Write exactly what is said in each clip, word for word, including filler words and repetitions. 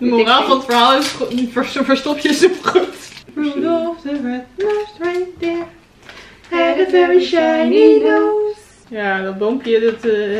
De moraal van het verhaal is verstop je zo goed. Rudolph the red-nosed reindeer had a very shiny nose. Ja, dat boompje, dat... Uh...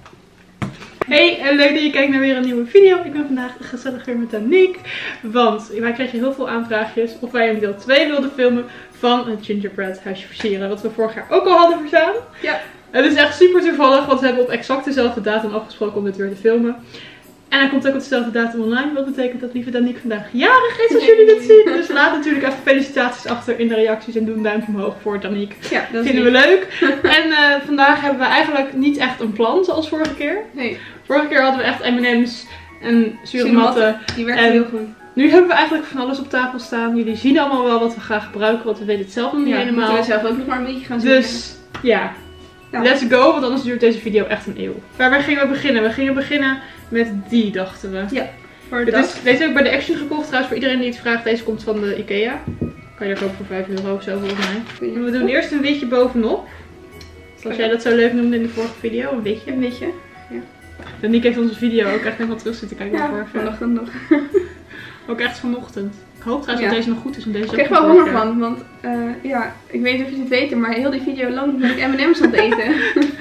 Hey, en leuk dat je kijkt naar weer een nieuwe video. Ik ben vandaag gezellig weer met Aniek. Want wij kregen heel veel aanvraagjes of wij een deel twee wilden filmen van het gingerbread huisje versieren. Wat we vorig jaar ook al hadden verstaan. Ja. Het is echt super toevallig, want we hebben op exact dezelfde datum afgesproken om dit weer te filmen. En hij komt ook op dezelfde datum online. Wat betekent dat lieve Aniek vandaag jarig is als jullie dit zien. Dus laat natuurlijk even felicitaties achter in de reacties en doe een duimpje omhoog voor Aniek. Ja, dat vinden we leuk. En uh, vandaag hebben we eigenlijk niet echt een plan zoals vorige keer. Nee. Vorige keer hadden we echt M en M's en zure matten. Die werken heel goed. Nu hebben we eigenlijk van alles op tafel staan. Jullie zien allemaal wel wat we gaan gebruiken, want we weten het zelf nog niet ja, helemaal. Moeten we zelf ook nog maar een beetje gaan zien. Dus ja. Ja. Let's go, want anders duurt deze video echt een eeuw. Waarbij gingen we beginnen? We gingen beginnen met die, dachten we. Ja, voor de is, Deze heb ik bij de Action gekocht trouwens, voor iedereen die het vraagt. Deze komt van de Ikea. Kan je daar kopen voor vijf euro of zo volgens mij. En we doen eerst een witje bovenop. Zoals jij dat zo leuk noemde in de vorige video, een witje. Een witje, ja. Daniek heeft onze video ook echt helemaal terug zitten kijken. Ja, vanochtend nog. Ook echt vanochtend. Ik hoop trouwens ja. dat deze nog goed is. Want deze ik kreeg wel honger van, want uh, ja, ik weet niet of je het weet, maar heel die video lang ben ik M en M's aan het eten.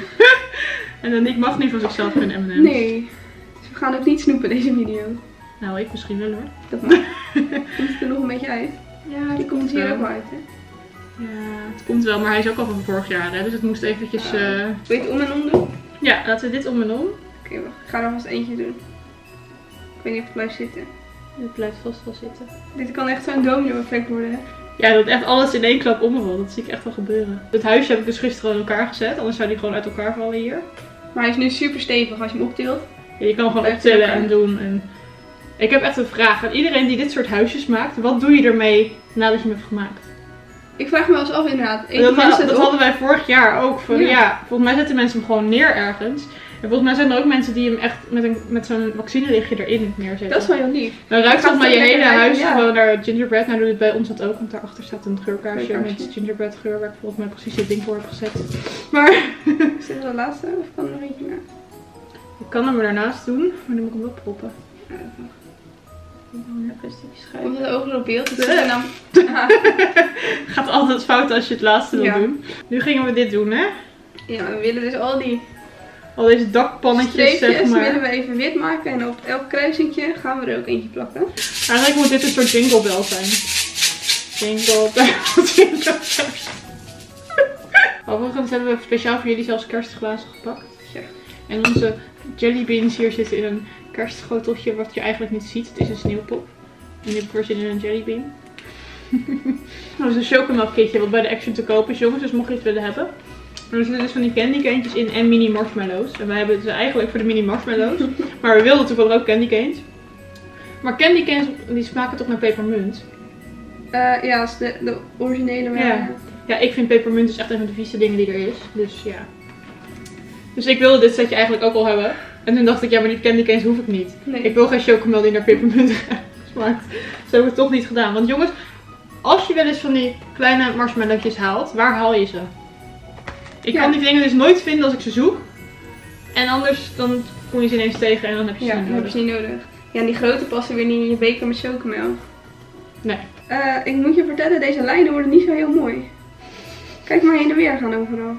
En Daniek mag niet van zichzelf geen M en M's. Nee, dus we gaan ook niet snoepen deze video. Nou, ik misschien wel hoor. Dat mag. Komt het er nog een beetje uit? Ja, die komt hier ook wel uit, hè? Ja, het komt wel, maar hij is ook al van vorig jaar, hè? Dus het moest eventjes... Uh... Wil je het om en om doen? Ja, laten we dit om en om. Oké, okay, wacht. Ik ga er vast eentje doen. Ik weet niet of het blijft zitten. Dit blijft vast wel zitten. Dit kan echt zo'n domino effect worden, hè? Ja, dat echt alles in één klap omvalt. Dat zie ik echt wel gebeuren. Het huisje heb ik dus gisteren in elkaar gezet, anders zou die gewoon uit elkaar vallen hier. Maar hij is nu super stevig als je hem optilt. Ja, je kan gewoon optillen en doen. En... Ik heb echt een vraag aan iedereen die dit soort huisjes maakt. Wat doe je ermee nadat je hem hebt gemaakt? Ik vraag me wel eens af inderdaad. Dat, dat, dat hadden wij vorig jaar ook. Van, ja. ja, volgens mij zetten mensen hem gewoon neer ergens. En volgens mij zijn er ook mensen die hem echt met, een, met zo'n vaccinelichtje erin neerzetten. Dat is wel heel lief. Dan ruikt volgens mij je hele huis ja. gewoon naar gingerbread. Nou doe het bij ons dat ook, want daarachter staat een geurkaarsje met gingerbread geur waar ik volgens mij precies dit ding voor heb gezet. Maar... Is dit de laatste of kan er nog eentje meer? Ik kan hem er daarnaast doen, maar dan moet ik hem wel proppen. Ja, komt het ook op beeld? Dus en dan... Gaat altijd fout als je het laatste wil ja. doen. Nu gingen we dit doen, hè? Ja, we willen dus al die... Al deze dakpannetjes, streepjes, zeg maar. willen we even wit maken en op elk kruisingje gaan we er ook eentje plakken. Eigenlijk moet dit een soort jingle bell zijn. Jingle bell, jingle bell. Overigens hebben we speciaal voor jullie zelfs kerstglazen gepakt. Ja. En onze jellybeans hier zitten in een kerstschoteltje wat je eigenlijk niet ziet. Het is een sneeuwpop. En die heb ik in een jellybean. Dat is een chocomilk kitje wat bij de Action te kopen is, jongens. Dus mocht je het willen hebben. Er zitten dus van die candy canes in en mini marshmallows. En wij hebben het dus eigenlijk voor de mini marshmallows. Maar we wilden toevallig ook candy canes. Maar candy canes die smaken toch naar pepermunt? Uh, ja, dat is de, de originele. Maar... Ja. Ja, ik vind pepermunt dus echt een van de vieste dingen die er is. Dus ja. Dus ik wilde dit setje eigenlijk ook al hebben. En toen dacht ik, ja maar die candy canes hoef ik niet. Nee. Ik wil geen chocomel die naar pepermunt smaakt. Dus heb ik het toch niet gedaan. Want jongens, als je wel eens van die kleine marshmallowtjes haalt, waar haal je ze? Ik ja. kan die dingen dus nooit vinden als ik ze zoek. En anders dan kom je ze ineens tegen en dan heb je ze ja, niet nodig. heb je niet nodig. Ja, en die grote passen weer niet in je beker met chocomel. Nee. Uh, ik moet je vertellen, deze lijnen worden niet zo heel mooi. Kijk maar heen en weer gaan overal.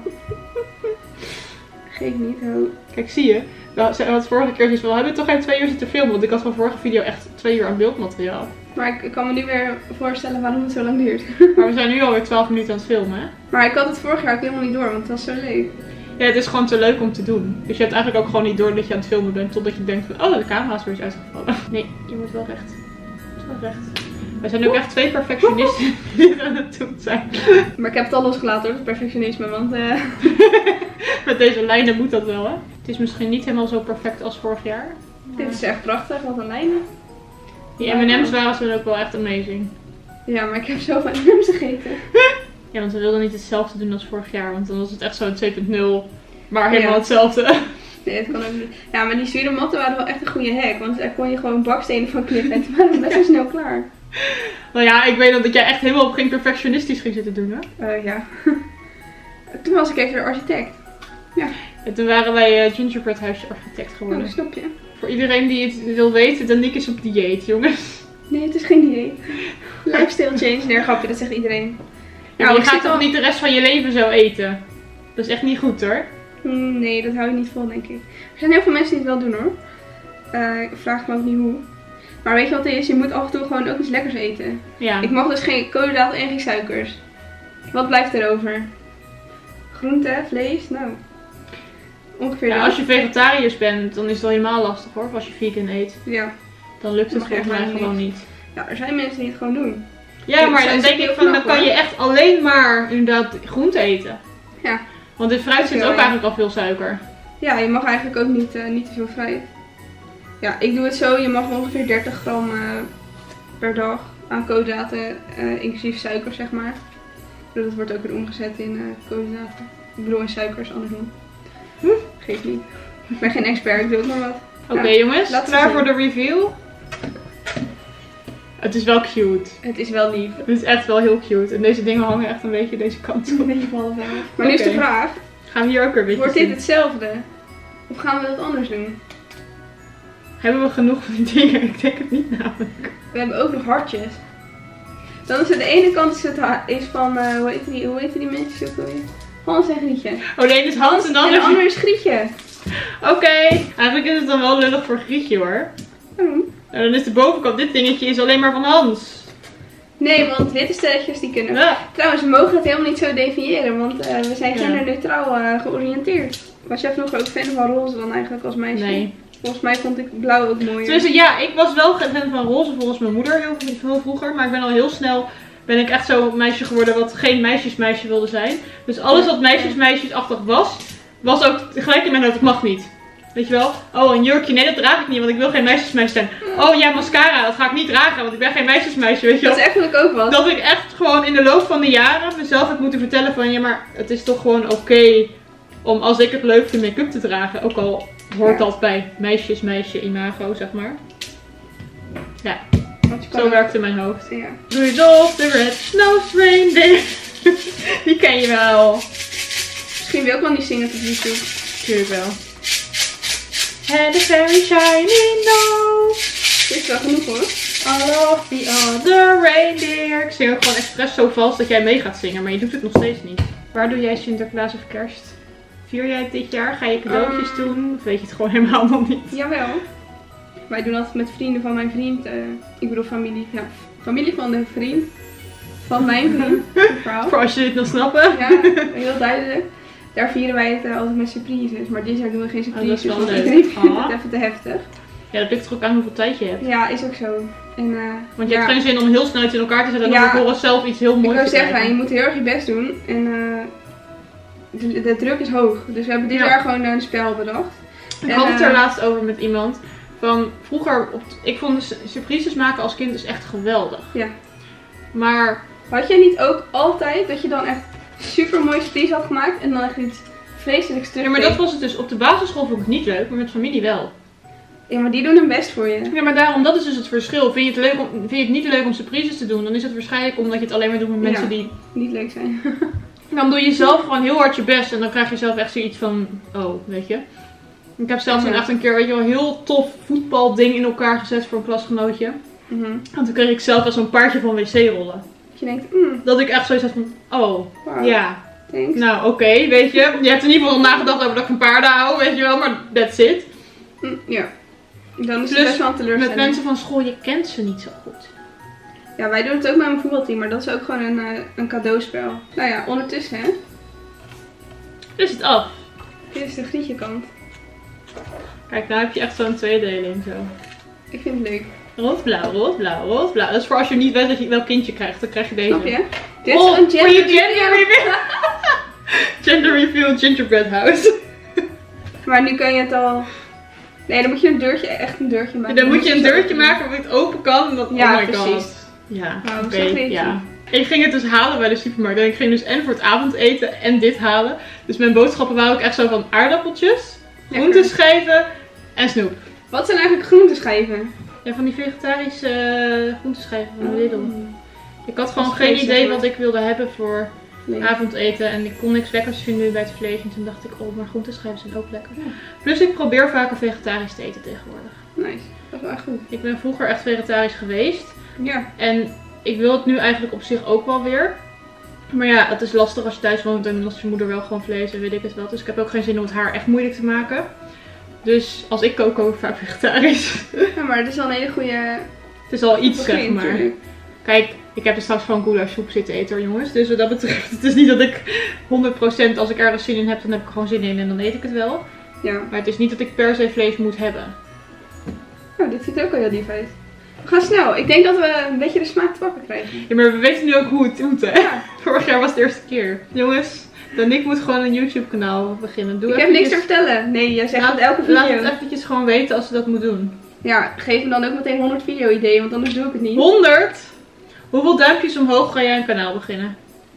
Geef niet, ho. Kijk, zie je? We hadden vorige keer dus wel, we hebben toch geen twee uur zitten filmen, want ik had van vorige video echt twee uur aan beeldmateriaal. Maar ik, ik kan me nu weer voorstellen waarom het zo lang duurt. Maar we zijn nu alweer twaalf minuten aan het filmen, hè? Maar ik had het vorig jaar ook helemaal niet door, want het was zo leuk. Ja, het is gewoon te leuk om te doen. Dus je hebt eigenlijk ook gewoon niet door dat je aan het filmen bent, totdat je denkt van, oh, de camera is weer eens uitgevallen. Nee, je moet wel recht. Het is wel recht. Wij zijn ook echt twee perfectionisten die aan het doen zijn. Maar ik heb het al losgelaten hoor, het perfectionisme, want... Uh... Met deze lijnen moet dat wel, hè? Het is misschien niet helemaal zo perfect als vorig jaar. Maar... Dit is echt prachtig, wat een lijnen. Die M en M's waren ze ook wel echt amazing. Ja, maar ik heb zoveel M en M's gegeten. Ja, want we wilden niet hetzelfde doen als vorig jaar, want dan was het echt zo'n twee punt nul, maar helemaal ja. hetzelfde. Nee, het kan ook niet. Ja, maar die zure matten waren wel echt een goede hack, want daar kon je gewoon bakstenen van knippen en toen waren we best wel snel klaar. Nou ja, ik weet dat jij echt helemaal op geen perfectionistisch ging zitten doen, hè? Uh, ja. Toen was ik even de architect. Ja. En toen waren wij uh, gingerbread huisje architect geworden. Oh, snap je. Voor iedereen die het wil weten, Danique is op dieet, jongens. Nee, het is geen dieet. Lifestyle change, nee, grapje, dat zegt iedereen. Ja, nou, je gaat toch al... niet de rest van je leven zo eten? Dat is echt niet goed hoor. Nee, dat hou je niet vol, denk ik. Er zijn heel veel mensen die het wel doen hoor. Uh, ik vraag me ook niet hoe. Maar weet je wat het is? Je moet af en toe gewoon ook iets lekkers eten. Ja. Ik mag dus geen koolhydraten en geen suikers. Wat blijft er over? Groente, vlees, nou. Ongeveer ja, dat. als je vegetariër bent, dan is het wel helemaal lastig hoor. Of als je vegan eet. Ja. Dan lukt het volgens mij gewoon niet. Ja, er zijn mensen die het gewoon doen. Ja, maar dan denk ik van, dan kan je echt alleen maar inderdaad groente eten. Ja. Want in fruit zit ook eigenlijk al veel suiker. Ja, je mag eigenlijk ook niet, uh, niet te veel fruit. Ja, ik doe het zo. Je mag ongeveer dertig gram uh, per dag aan koolhydraten, uh, inclusief suiker zeg maar. Dat wordt ook weer omgezet in uh, koolhydraten. Ik bedoel in suikers, andersom. Hm? Geeft niet. Ik ben geen expert, ik doe ook maar wat. Oké okay, ja, jongens, klaar voor de review? Het is wel cute. Het is wel lief. Het is echt wel heel cute. En deze dingen hangen echt een beetje deze kant op. Een beetje half. Maar okay. Nu is de vraag. Gaan we hier ook weer een beetje Wordt dit zien? hetzelfde? Of gaan we dat anders doen? Hebben we genoeg van die dingen? Ik denk het niet namelijk. We hebben ook nog hartjes. Dan is het de ene kant is, het is van, uh, hoe heet die, hoe heet die mensen ook alweer? Hans en Grietje. Oh nee, dus Hans en dan en de andere is Grietje. Oké, okay. Eigenlijk is het dan wel lullig voor Grietje hoor. Waarom? Nou, dan is de bovenkant, dit dingetje is alleen maar van Hans. Nee, want witte sterretjes die kunnen. Ja. Trouwens, we mogen het helemaal niet zo definiëren, want uh, we zijn genderneutraal uh, georiënteerd. Was jij vroeger ook fan van roze dan eigenlijk als meisje? Nee. Volgens mij vond ik blauw ook mooier. Tenminste, ja, ik was wel fan van roze volgens mijn moeder heel, heel vroeger. Maar ik ben al heel snel, ben ik echt zo'n meisje geworden wat geen meisjesmeisje wilde zijn. Dus alles wat meisjesmeisjesachtig was, was ook gelijk in mijn hoofd, het mag niet. Weet je wel? Oh, een jurkje, nee dat draag ik niet, want ik wil geen meisjesmeisje zijn. Oh ja, mascara, dat ga ik niet dragen, want ik ben geen meisjesmeisje, weet je wel? Dat is eigenlijk ook wat. Dat ik echt gewoon in de loop van de jaren mezelf heb moeten vertellen van, ja maar het is toch gewoon oké okay om als ik het leuk vind make-up te dragen. Ook al hoort ja. dat bij meisjes, meisje, imago, zeg maar. Ja, zo ook... werkt in mijn hoofd. Ja. Rudolph the Red-Nosed Reindeer. Die ken je wel. Misschien wil ik wel niet zingen op YouTube. Tuurlijk wel. And a very shiny nose. Dit is wel genoeg hoor. All of the other reindeer. Ik zing ook gewoon expres zo vals dat jij mee gaat zingen, maar je doet het nog steeds niet. Waar doe jij Sinterklaas of Kerst? Vier jij het dit jaar? Ga je cadeautjes um, doen? Of weet je het gewoon helemaal nog niet? Jawel. Wij doen altijd met vrienden van mijn vriend. Uh, ik bedoel familie. Ja, familie van de vriend. Van mijn vriend. Vrouw. Voor als je dit wil snappen. Ja, heel duidelijk. Daar vieren wij het uh, altijd met surprises. Maar dit jaar doen we geen surprises. Oh, dat is wel want leuk. iedereen vindt het even te heftig. Ja, dat ligt er ook aan hoeveel tijd je hebt. Ja, is ook zo. En, uh, want je ja. hebt geen zin om heel snel iets in elkaar te zetten en ja, dan voor zelf iets heel moois te krijgen. Ik wil zeggen, je moet heel erg je best doen. En uh, de, de druk is hoog. Dus we hebben dit ja. jaar gewoon een spel bedacht. Ik en, had het uh, er laatst over met iemand. Van vroeger, op ik vond surprises maken als kind dus echt geweldig. Ja. Maar... Had jij niet ook altijd dat je dan echt super mooie surprise had gemaakt en dan echt iets vreselijks terug? Ja, maar dat was het dus. Op de basisschool vond ik het niet leuk, maar met familie wel. Ja, maar die doen hun best voor je. Ja, maar daarom, dat is dus het verschil. Vind je het, leuk om, vind je het niet leuk om surprises te doen, dan is het waarschijnlijk omdat je het alleen maar doet met mensen ja, die... niet leuk zijn. Dan doe je zelf gewoon heel hard je best en dan krijg je zelf echt zoiets van, oh, weet je. Ik heb zelfs ja. echt een keer, weet je wel, heel tof voetbalding in elkaar gezet voor een klasgenootje. Mm-hmm. En toen kreeg ik zelf wel zo'n paardje van wc-rollen. Dat je denkt, mm. Dat ik echt zoiets had van, oh, wow. ja. Thanks. Nou, oké, okay, weet je. Je hebt in ieder geval nagedacht over dat ik van paarden hou, weet je wel, maar that's it. Mm, ja. Dan is Plus, het best wel een teleurstelling. Met mensen van school, je kent ze niet zo goed. Ja, wij doen het ook met mijn voetbalteam, maar dat is ook gewoon een, uh, een cadeauspel. Nou ja, ondertussen hè. Is het af. Dit is de Grietje kant. Kijk, nou heb je echt zo'n tweedeling zo. Ik vind het leuk. Rood-blauw, rood-blauw, rood-blauw. Dat is voor als je niet weet dat je welk kindje krijgt, dan krijg je deze. Snap je? Dit oh, is een gender, je gender reveal. Gender reveal gingerbread house. Maar nu kan je het al... Nee, dan moet je een deurtje, echt een deurtje maken. Ja, dan moet je een deurtje maken waar het open kan. Dat, ja, oh my precies. God. Ja, nou, oké. Okay, ja. Ik ging het dus halen bij de supermarkt. En ik ging dus en voor het avondeten en dit halen. Dus mijn boodschappen waren ook echt zo van aardappeltjes, groenteschijven en snoep. Wat zijn eigenlijk groenteschijven? Ja, van die vegetarische uh, groenteschijven van de Lidl. Ik had gewoon geen idee wat ik wilde hebben voor Nee. avondeten. En ik kon niks lekkers vinden bij het vlees. En toen dacht ik, oh, maar groenteschijven zijn ook lekker. Ja. Plus ik probeer vaker vegetarisch te eten tegenwoordig. Nice, dat is wel echt goed. Ik ben vroeger echt vegetarisch geweest. Ja. En ik wil het nu eigenlijk op zich ook wel weer. Maar ja, het is lastig als je thuis woont en als je moeder wel gewoon vlees en weet ik het wel. Dus ik heb ook geen zin om het haar echt moeilijk te maken. Dus als ik kook, kook ik vaak vegetarisch. Ja, maar het is wel een hele goede... Het is al iets, begin, zeg maar. Natuurlijk. Kijk, ik heb er straks gewoon goulash-soep zitten eten hoor, jongens. Dus wat dat betreft, het is niet dat ik honderd procent als ik ergens zin in heb, dan heb ik er gewoon zin in en dan eet ik het wel. Ja. Maar het is niet dat ik per se vlees moet hebben. Nou, dit ziet er ook al heel lief uit. We gaan snel. Ik denk dat we een beetje de smaak te pakken krijgen. Ja, maar we weten nu ook hoe het moet, hè? Ja. Vorig jaar was het de eerste keer. Jongens, dan ik moet gewoon een YouTube kanaal beginnen. Doe Ik heb niks te vertellen. Nee, jij zegt laat, het elke video. Laat het eventjes gewoon weten als ze dat moet doen. Ja, geef me dan ook meteen honderd video-ideeën, want anders doe ik het niet. honderd? Hoeveel duimpjes omhoog ga jij een kanaal beginnen?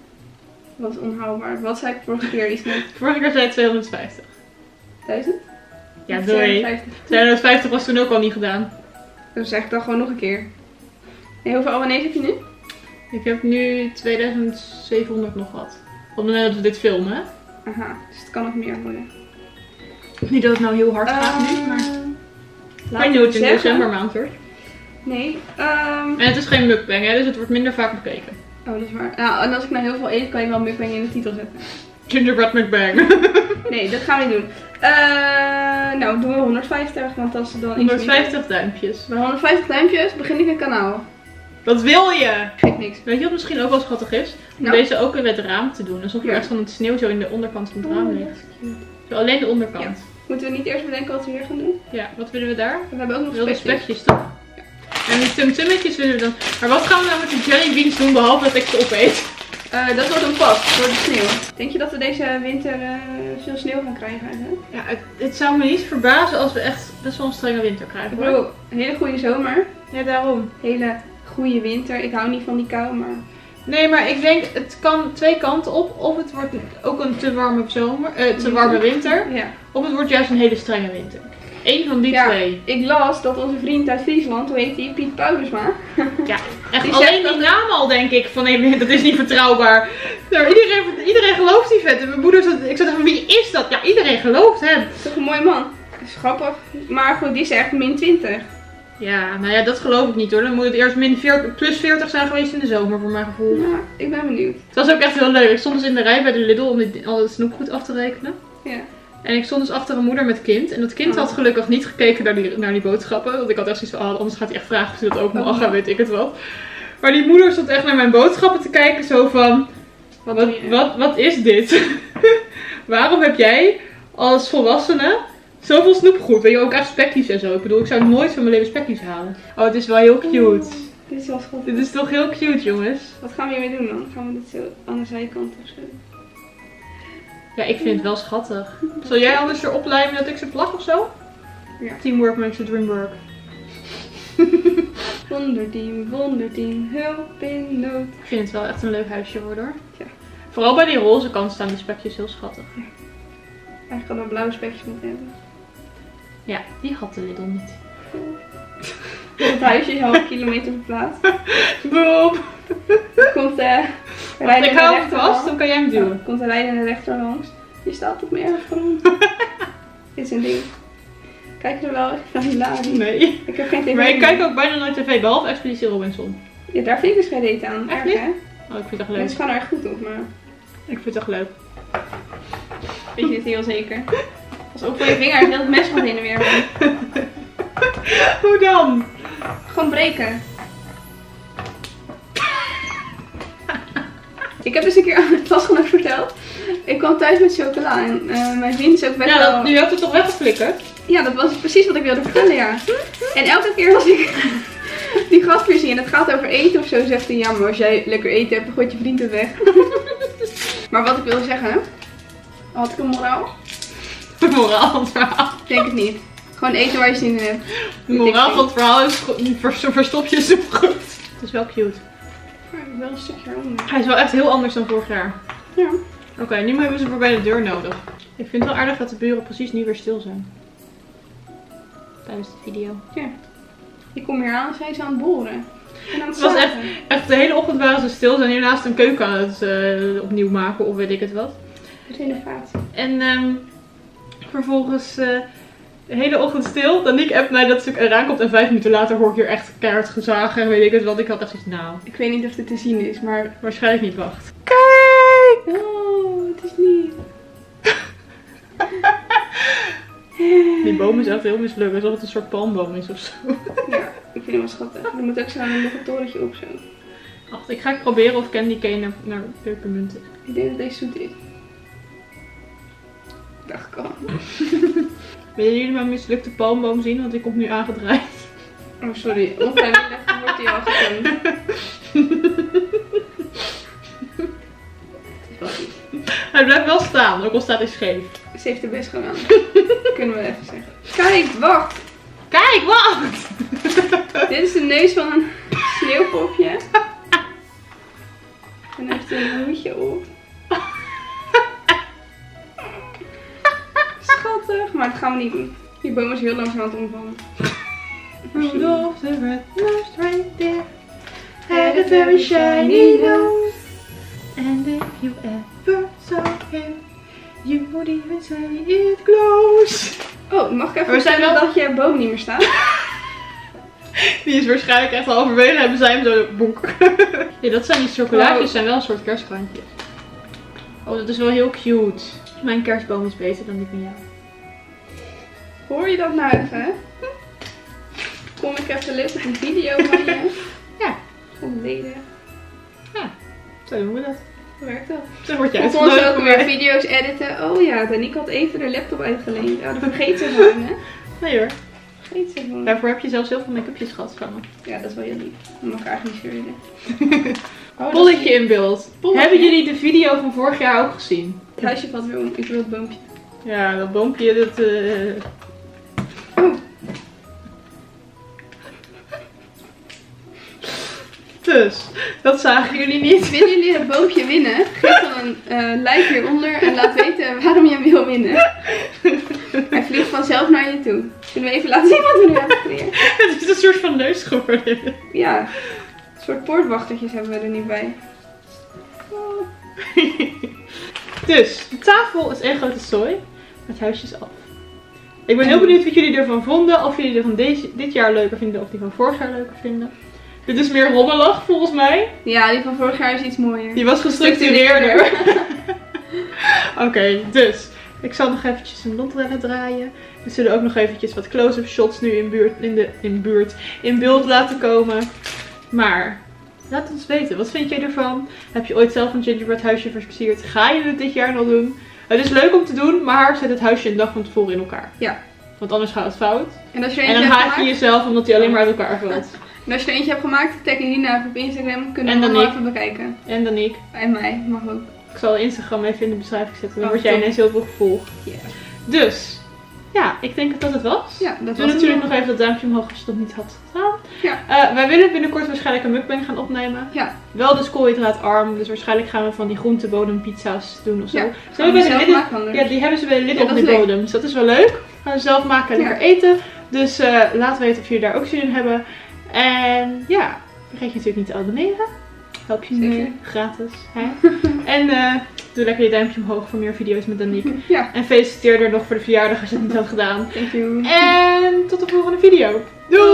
Wat is onhaalbaar. Wat zei ik vorige keer? Iets met Vorige keer zei je tweehonderdvijftig. duizend? Ja, doei. tweehonderdvijftig. tweehonderdvijftig was toen ook al niet gedaan. Dan zeg ik dan gewoon nog een keer. En hoeveel abonnees heb je nu? Ik heb nu tweeduizend zevenhonderd nog wat. Op het moment dat we dit filmen. Aha, dus het kan nog meer worden. Niet dat het nou heel hard gaat nu, Ehm, maar... laat Ik ik doe het in zeggen. decembermaand hoor. Nee. ehm, En het is geen mukbang, hè, dus het wordt minder vaak bekeken. Oh, dat is waar. Nou, en als ik nou heel veel eet, kan je wel mukbang in de titel zetten. Gingerbread mukbang. Nee, dat gaan we niet doen. Eh, nou, doen we honderdvijftig, want als het dan iets honderdvijftig duimpjes. minder- Bij honderdvijftig duimpjes begin ik een kanaal. Dat wil je! Geeft niks. Weet je wat misschien ook wel schattig is? Om Nou. deze ook in het raam te doen. Alsof er Ja. echt van het sneeuw zo in de onderkant van het raam Oh, ligt. Zo alleen de onderkant. Ja. Moeten we niet eerst bedenken wat we hier gaan doen? Ja, wat willen we daar? We hebben ook nog Wilde spekjes. spekjes toch? En die tumtummetjes willen we dan... Maar wat gaan we nou met de jelly beans doen behalve dat ik ze opeet? Eh, dat wordt een pas door de sneeuw. Denk je dat we deze winter eh, veel sneeuw gaan krijgen eigenlijk? Ja, het, het zou me niet verbazen als we echt best wel een strenge winter krijgen. Ik hoor. bedoel, een hele goede zomer. Ja, daarom. Hele goede winter. Ik hou niet van die kou, maar... Nee, maar ik denk het kan twee kanten op. Of het wordt ook een te warme zomer, eh, te warme winter. Ja. Of het wordt juist een hele strenge winter. Eén van die Ja, twee. ik las dat onze vriend uit Friesland, hoe heet die? Piet Paulusma. Ja, echt Die alleen zegt die dat- naam al denk ik van nee, dat is niet vertrouwbaar. Nou, iedereen, iedereen gelooft die vet. En mijn moeder zat, ik zat van wie is dat? Ja, iedereen gelooft hem. Dat is toch een mooi man. Dat is grappig. Maar goed, die zegt min twintig. Ja, nou ja, dat geloof ik niet hoor. Dan moet het eerst min veertig, plus veertig zijn geweest in de zomer voor mijn gevoel. Ja, ik ben benieuwd. Het was ook echt heel leuk. Ik stond dus in de rij bij de Lidl om dit- al het snoepgoed af te rekenen. Ja. En ik stond dus achter een moeder met kind. En dat kind Oh. had gelukkig niet gekeken naar die, naar die boodschappen. Want ik had echt zoiets van, oh, anders gaat hij echt vragen of hij dat ook mag Oh. gaan, weet ik het wat. Maar die moeder stond echt naar mijn boodschappen te kijken. Zo van, Wat, wat, doe je? wat, wat is dit? Waarom heb jij als volwassene zoveel snoepgoed? Weet je, ook echt spekjes en zo. Ik bedoel, ik zou nooit van mijn leven spekjes halen. Oh, het is wel heel cute. Oeh, dit is wel schattig. Dit is toch heel cute, jongens? Wat gaan we hiermee doen dan? Gaan we dit zo aan de zijkant of zo? Ja, ik vind het wel schattig. Zal jij anders erop lijmen dat ik ze plak of zo? Ja. Teamwork makes the dream work. Wonderteam, wonderteam, hulp in nood. Ik vind het wel echt een leuk huisje worden hoor. Ja. Vooral bij die roze kant staan die spekjes heel schattig. Eigenlijk hadden we blauwe spekjes moeten hebben. Ja, die had de Lidl niet. Het huisje is al een kilometer verplaatst. Boop! Komt eh Ik rijden in de hou hem rechter vast, langs. dan kan jij hem duwen. Ja, komt een rijdende rechter langs. Je staat op meer erg grond. Dit is een ding. Kijk je er wel echt van hilarisch. Nee. Ik heb geen tv. Maar ik meer. kijk ook bijna nooit tv, behalve Expeditie Robinson. Ja, daar vind ik dus geen reet aan. Echt Erg, niet? hè? Oh, ik vind het echt leuk. Mensen gaan er echt goed op, maar Ik vind het echt leuk. weet je dit heel zeker? Als ook voor je vinger heel het mes gaat heen en weer. gaan. Hoe dan? Gewoon breken. Ik heb dus een keer aan het klasgenoot verteld. Ik kwam thuis met chocola en eh, mijn vriend is ook best Ja, wel... dat, nu hebt het toch weggeflikkerd? Ja, dat was precies wat ik wilde vertellen, ja. En elke keer als ik die gast weer zie en het gaat over eten of zo, zegt hij, ja, maar als jij lekker eten hebt, dan gooit je vriend het weg. Maar wat ik wilde zeggen, had ik een moraal? De moraal van het verhaal. Ik denk het niet. Gewoon eten waar je zin in hebt. De moraal van het verhaal is vers- verstop je zoekgoed. Het is wel cute. Maar ik heb wel een stukje eronder. Hij is wel echt heel anders dan vorig jaar. Ja. Oké, nu hebben we ze voor bij de deur nodig. Ik vind het wel aardig dat de buren precies nu weer stil zijn. Tijdens de video. Ja. Ik kom hier aan en zijn ze aan het boren. En aan het Het was echt, zagen. echt de hele ochtend waren ze stil. Ze zijn hiernaast een keuken aan het uh, opnieuw maken of weet ik het wat. Renovatie. En um, vervolgens uh, de hele ochtend stil. Danique appt mij dat ze eraan komt en vijf minuten later hoor ik hier echt keihard gezagen en weet ik het wat. Ik had echt zoiets, nou, Ik weet niet of dit te zien is, maar... waarschijnlijk niet, wacht. Kijk! Oh, het is niet... Die boom is echt heel mislukt, alsof het een soort palmboom is of zo. Ja, ik vind hem wel schattig. Er moet ook zo nog een torentje op zo. Wacht, ik ga proberen of candy cane naar, naar pepermunt is. Ik denk dat deze zoet is. Dacht ik al. Willen jullie mijn mislukte palmboom zien? Want die komt nu aangedraaid. Oh, sorry. Onvrijwillig wordt hij al getoond. Hij blijft wel staan, ook al staat hij scheef. Ze heeft er best gedaan. Kunnen we even zeggen. Kijk, wacht. Kijk, wacht! Dit is de neus van een sneeuwpopje. En hij heeft een hoedje op. Schattig, maar dat gaan we niet doen. Die boom is heel langzaam aan het omvallen. Rudolph the red-nosed reindeer had a very shiny nose. And if you ever saw him, you would even say it glows. Oh, mag ik even We zijn vertellen wel- dat je boom niet meer staat? Die is waarschijnlijk echt halverwege hebben zij hem zo bonk. Ja, dat zijn die chocolaatjes, Wow. zijn wel een soort kerstkrantjes. Oh, dat is wel heel cute. Mijn kerstboom is beter dan die van jou. Hoor je dat nou even? Kom ik even leuk op een video van je? Ja. Volledig. Zo doen we dat. Hoe werkt dat? Zo word jij Ik kon ze uitgenodigd ook voor weer mij. video's editen. Oh ja, Danique had even de laptop uitgeleend. Oh, dat vergeet ze gewoon, hè? Nee hoor. Vergeet ze gewoon. Daarvoor heb je zelfs heel veel make-upjes gehad van me. Ja, dat is wel heel lief. Dat mag ik eigenlijk niet scheuren. Oh, Polletje in beeld. Polletje? Hebben jullie de video van vorig jaar ook gezien? Het huisje valt weer om. Ik wil het boompje. Ja, dat boompje, dat... eh, Oh, Dus, dat zagen jullie niet. willen jullie het boompje winnen? Geef dan een eh, like hieronder en laat weten waarom je hem wil winnen. Hij vliegt vanzelf naar je toe. Kunnen we even laten zien wat we nu hebben gecreëerd? Het is een soort van neus geworden. Ja, een soort poortwachtertjes hebben we er nu bij. Oh. Dus, de tafel is één grote zooi. Het huisje is af. Ik ben heel benieuwd wat jullie ervan vonden. Of jullie er van deze, dit jaar leuker vinden of die van vorig jaar leuker vinden. Dit is meer rommelig volgens mij. Ja, die van vorig jaar is iets mooier. Die was gestructureerder. Oké, okay, dus. Ik zal nog eventjes een lotrennen draaien. We zullen ook nog eventjes wat close-up shots nu in, buurt, in, de, in buurt, in beeld laten komen. Maar, laat ons weten. Wat vind jij ervan? Heb je ooit zelf een gingerbread huisje versierd? Ga je het dit jaar nog doen? Het is leuk om te doen, maar zet het huisje een dag van tevoren in elkaar. Ja. Want anders gaat het fout. En als je er En eentje dan hebt haat je gemaakt, jezelf omdat hij alleen maar uit elkaar valt. en als je er eentje hebt gemaakt, tag Irina even op Instagram. Kunnen En we dan allemaal ik. even bekijken. En dan ik. En mij, mag ook. Ik zal Instagram even in de beschrijving zetten. Dan Oh, word jij top. ineens heel veel gevolgd. Yeah. Dus, ja, ik denk dat dat het was. Ja, dat Doe was natuurlijk het. nog even dat duimpje omhoog als je dat niet had gedaan. Ja. Uh, wij willen binnenkort waarschijnlijk een mukbang gaan opnemen. Ja. Wel dus koolhydraatarm, dus waarschijnlijk gaan we van die groentebodempizza's doen of zo. Ja, Ze gaan we hebben bij de zelf Lidl- maken anders. ja, die hebben ze bij de Lidl Ja, op dat de is leuk. bodem. Dus dat is wel leuk. Gaan we zelf maken en Ja. lekker eten. Dus uh, laat weten of jullie daar ook zin in hebben. En ja, vergeet je natuurlijk niet te abonneren. Help je Zeker. mee, gratis. Hè? En uh, doe lekker je duimpje omhoog voor meer video's met Danique. Ja, En feliciteer er nog voor de verjaardag als je het niet had gedaan. thank you. En tot de volgende video. Doei!